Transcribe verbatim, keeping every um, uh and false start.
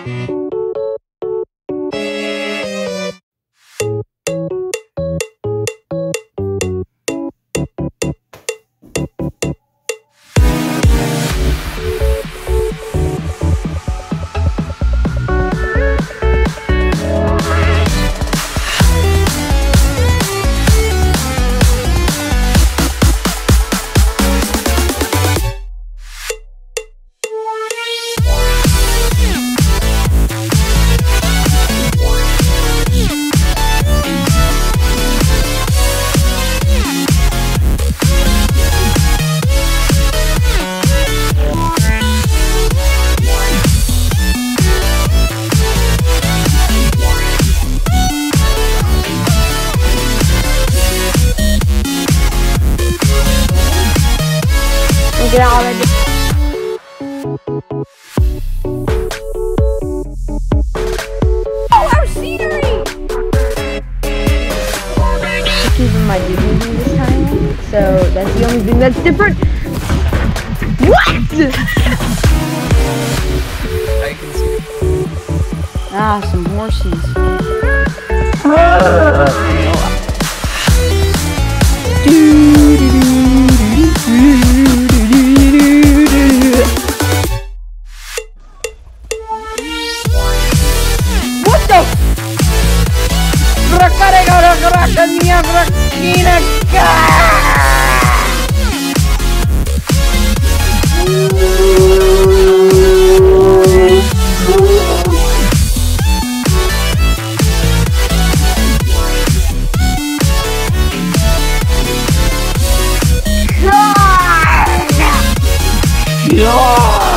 Get out already. Oh, our scenery! Just keeping my dignity this time, so that's the only thing that's different. What? I can see it. Ah, some horses. What the? Yeah!